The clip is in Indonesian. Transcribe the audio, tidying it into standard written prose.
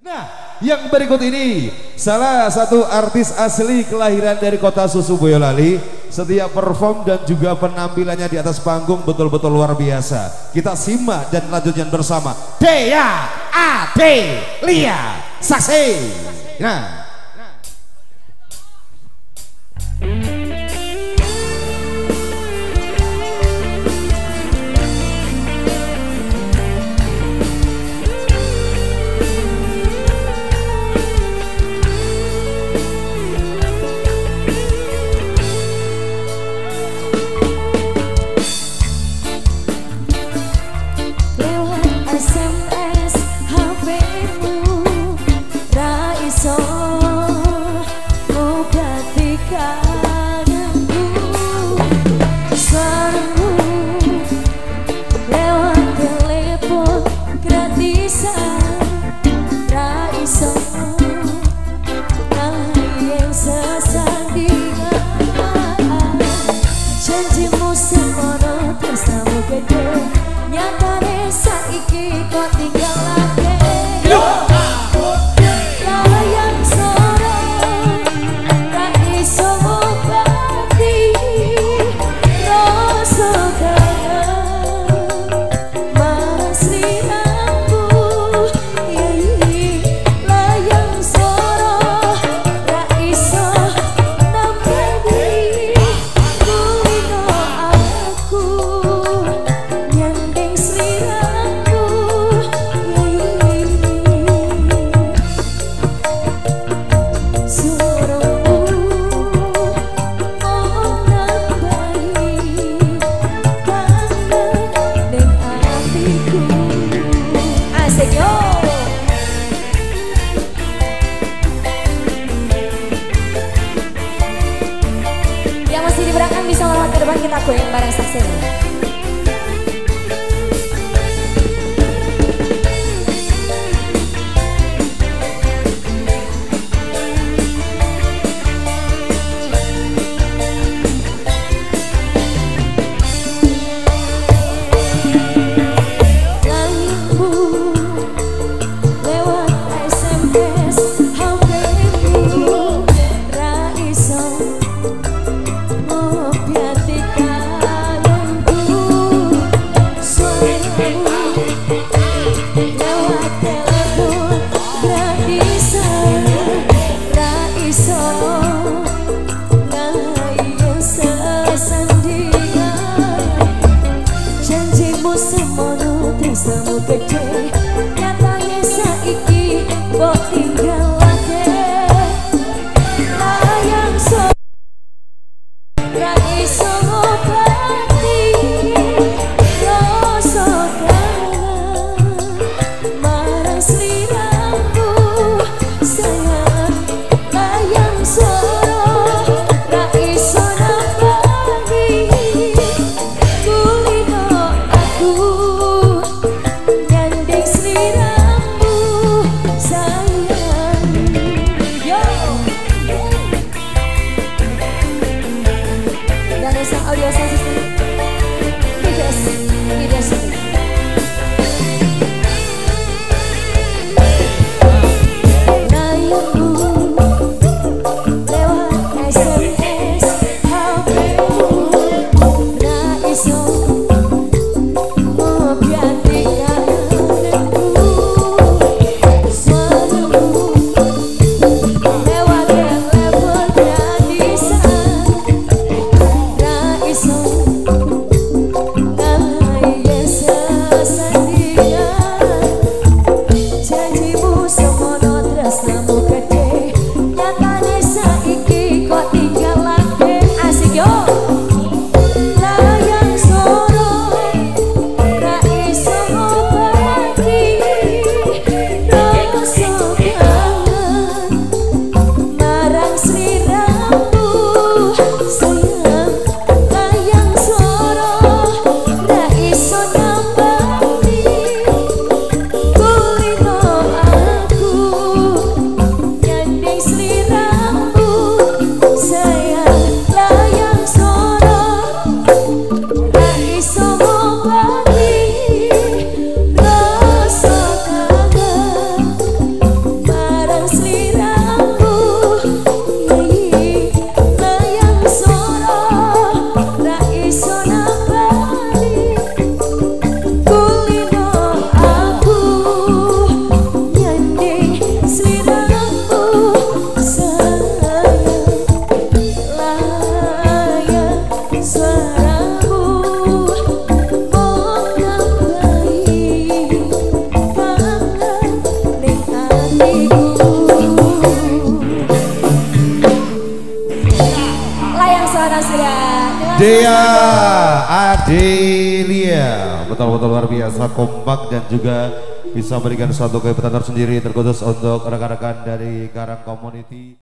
Nah, yang berikut ini salah satu artis asli kelahiran dari kota Susu Boyolali. Setiap perform dan juga penampilannya di atas panggung betul-betul luar biasa. Kita simak dan lanjutkan bersama Dea Adelia Saksi. Nah, bisa melewati depan, kita goyang bareng Saksi. Piati kalianku sana sudah. Dea Adelia, betul-betul luar biasa kompak dan juga bisa memberikan suatu kehebasan tersendiri terkhusus untuk rekan-rekan dari Karang Community.